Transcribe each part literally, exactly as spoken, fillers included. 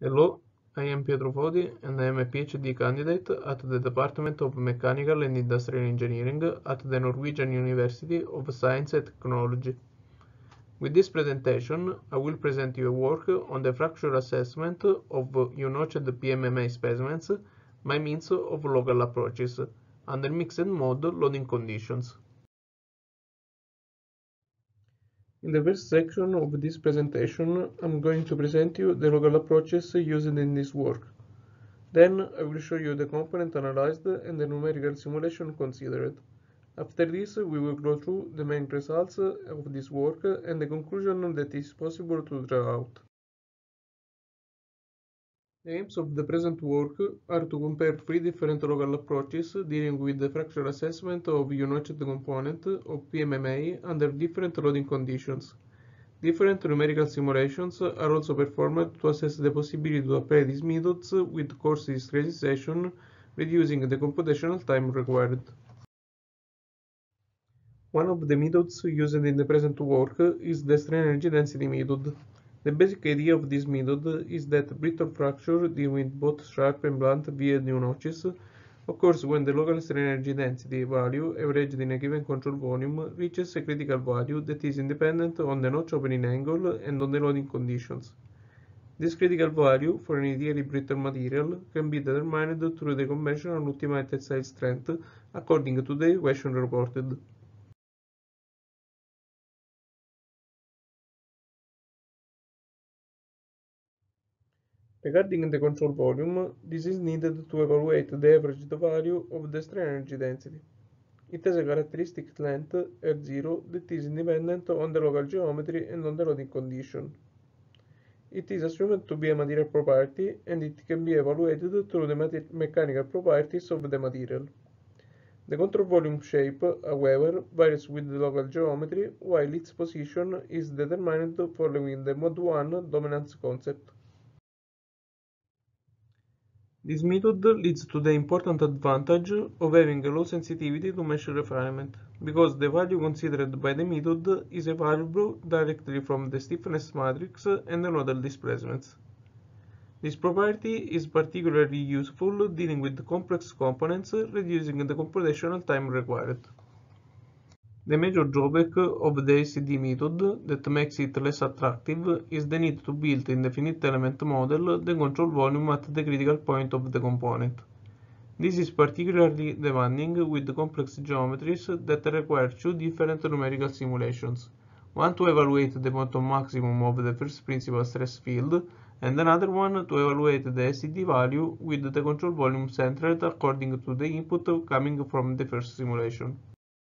Hello, I am Pietro Fodi and I am a PhD candidate at the Department of Mechanical and Industrial Engineering at the Norwegian University of Science and Technology. With this presentation, I will present you a work on the fracture assessment of U-notched P M M A specimens by means of local approaches, under mixed mode loading conditions. In the first section of this presentation, I'm going to present you the local approaches used in this work. Then I will show you the component analyzed and the numerical simulation considered. After this, we will go through the main results of this work and the conclusion that is possible to draw out. The aims of the present work are to compare three different local approaches dealing with the fracture assessment of U-notched component of P M M A under different loading conditions. Different numerical simulations are also performed to assess the possibility to apply these methods with coarse discretization, reducing the computational time required. One of the methods used in the present work is the strain energy density method. The basic idea of this method is that brittle fracture dealing with both sharp and blunt via new notches occurs when the local strain energy density value averaged in a given control volume reaches a critical value that is independent on the notch opening angle and on the loading conditions. This critical value for an ideally brittle material can be determined through the conventional ultimate tensile strength according to the equation reported. Regarding the control volume, this is needed to evaluate the averaged value of the strain energy density. It has a characteristic length R zero that is independent on the local geometry and on the loading condition. It is assumed to be a material property and it can be evaluated through the mechanical properties of the material. The control volume shape, however, varies with the local geometry, while its position is determined following the mode one dominance concept. This method leads to the important advantage of having a low sensitivity to mesh refinement, because the value considered by the method is evaluable directly from the stiffness matrix and the nodal displacements. This property is particularly useful dealing with complex components, reducing the computational time required. The major drawback of the A C D method that makes it less attractive is the need to build in the finite element model the control volume at the critical point of the component. This is particularly demanding with complex geometries that require two different numerical simulations, one to evaluate the bottom maximum of the first principal stress field, and another one to evaluate the A C D value with the control volume centered according to the input coming from the first simulation.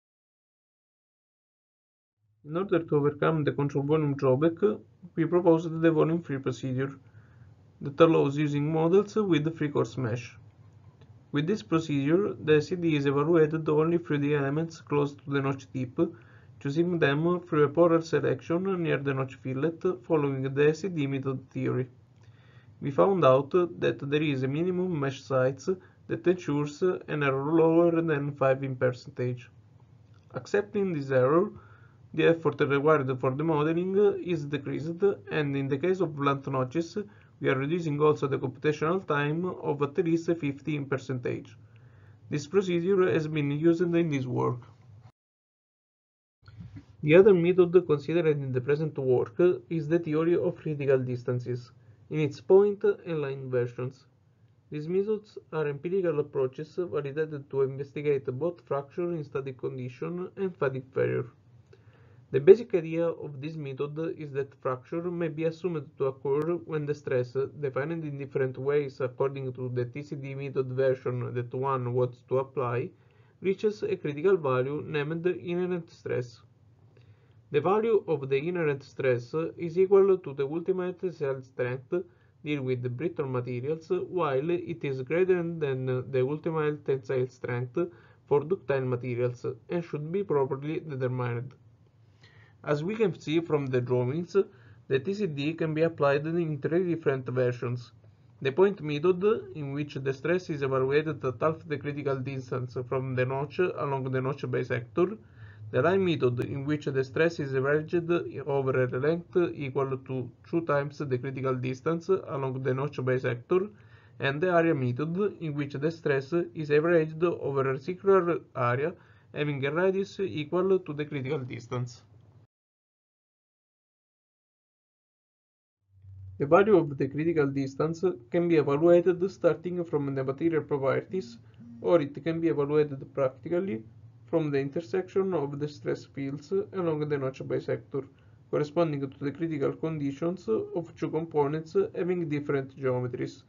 In order to overcome the control volume drawback, we proposed the volume-free procedure that allows using models with free-course mesh. With this procedure, the A C D is evaluated only through the elements close to the notch tip, choosing them through a Porer selection near the notch fillet following the A C D method theory. We found out that there is a minimum mesh size that ensures an error lower than five in percentage. Accepting this error, the effort required for the modeling is decreased, and in the case of blunt notches, we are reducing also the computational time of at least fifty in percentage. This procedure has been used in this work. The other method considered in the present work is the theory of critical distances, in its point and line versions. These methods are empirical approaches validated to investigate both fracture in static condition and fatigue failure. The basic idea of this method is that fracture may be assumed to occur when the stress, defined in different ways according to the T C D method version that one wants to apply, reaches a critical value named inherent stress. The value of the inherent stress is equal to the ultimate tensile strength dealing with brittle materials, while it is greater than the ultimate tensile strength for ductile materials and should be properly determined. As we can see from the drawings, the T C D can be applied in three different versions. The point method, in which the stress is evaluated at half the critical distance from the notch along the notch bisector. The line method, in which the stress is averaged over a length equal to two times the critical distance along the notch bisector, and the area method, in which the stress is averaged over a circular area having a radius equal to the critical distance. The value of the critical distance can be evaluated starting from the material properties, or it can be evaluated practically from the intersection of the stress fields along the notch bisector, corresponding to the critical conditions of two components having different geometries.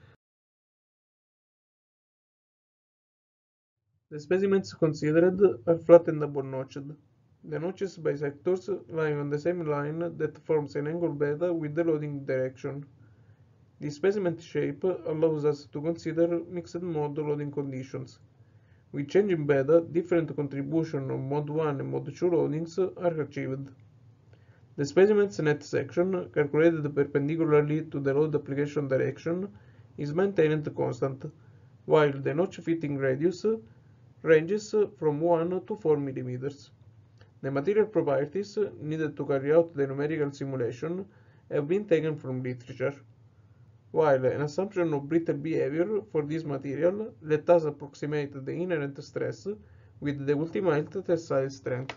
The specimens considered are flat and double-notched. The notches bisectors lie on the same line that forms an angle beta with the loading direction. The specimen shape allows us to consider mixed-mode loading conditions. With changing beta, different contributions of mode one and mode two loadings are achieved. The specimen's net section, calculated perpendicularly to the load application direction, is maintained constant, while the notch fitting radius ranges from one to four millimeters. The material properties needed to carry out the numerical simulation have been taken from literature, while an assumption of brittle behavior for this material let us approximate the inherent stress with the ultimate tensile strength.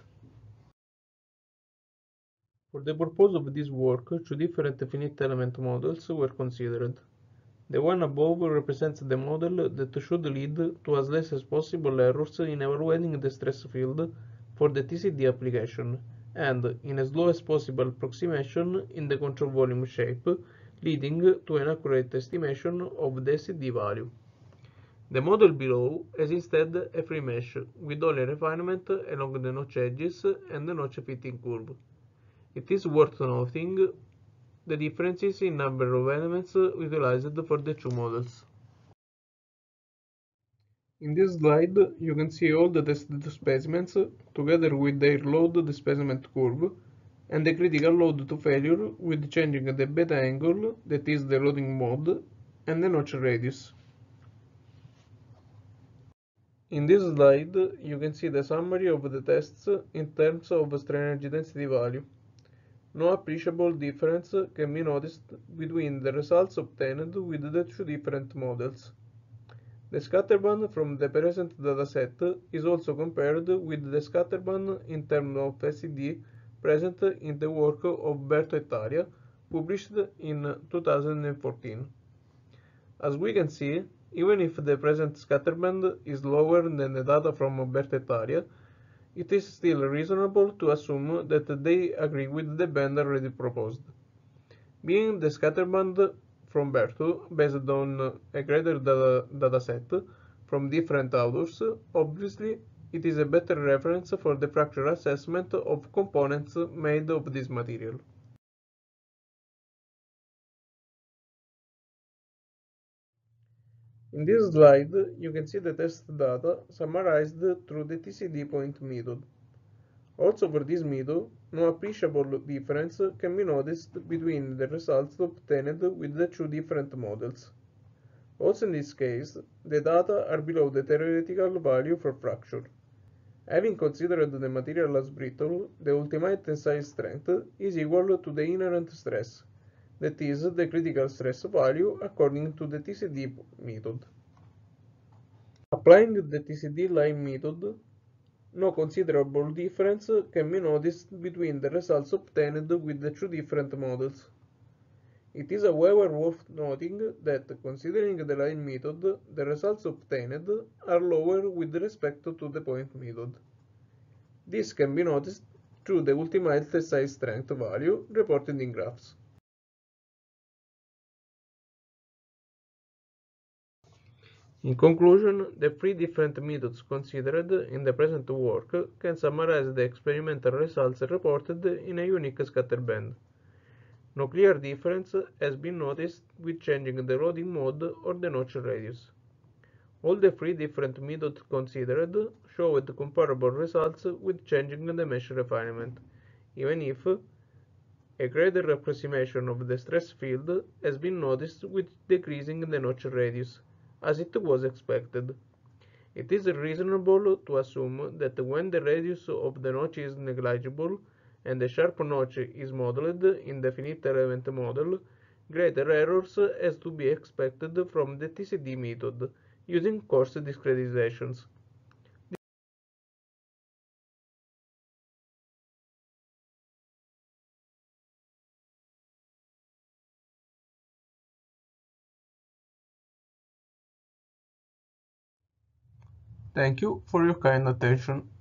For the purpose of this work, two different finite element models were considered. The one above represents the model that should lead to as less as possible errors in evaluating the stress field for the T C D application, and in as low as possible approximation in the control volume shape, leading to an accurate estimation of the S D value. The model below has instead a free mesh, with only refinement along the notch edges and the notch fitting curve. It is worth noting the differences in number of elements utilized for the two models. In this slide, you can see all the tested specimens, together with their load displacement curve, and the critical load to failure with changing the beta angle, that is the loading mode, and the notch radius. In this slide, you can see the summary of the tests in terms of strain energy density value. No appreciable difference can be noticed between the results obtained with the two different models. The scatterband from the present dataset is also compared with the scatterband in terms of S D present in the work of Berto et al., published in two thousand fourteen. As we can see, even if the present scatterband is lower than the data from Berto et al., it is still reasonable to assume that they agree with the band already proposed. Being the scatterband from Berto based on a greater data dataset from different authors, obviously it is a better reference for the fracture assessment of components made of this material. In this slide, you can see the test data summarized through the T C D point method. Also for this method, no appreciable difference can be noticed between the results obtained with the two different models. Also in this case, the data are below the theoretical value for fracture. Having considered the material as brittle, the ultimate tensile strength is equal to the inherent stress, that is, the critical stress value according to the T C D method. Applying the T C D line method, no considerable difference can be noticed between the results obtained with the two different models. It is however worth noting that, considering the line method, the results obtained are lower with respect to the point method. This can be noticed through the ultimate tensile strength value reported in graphs. In conclusion, the three different methods considered in the present work can summarize the experimental results reported in a unique scatterband. No clear difference has been noticed with changing the loading mode or the notch radius. All the three different methods considered showed comparable results with changing the mesh refinement, even if a greater approximation of the stress field has been noticed with decreasing the notch radius, as it was expected. It is reasonable to assume that when the radius of the notch is negligible and the sharp notch is modeled in the finite element model, greater errors has to be expected from the T C D method using coarse discretizations. Thank you for your kind attention.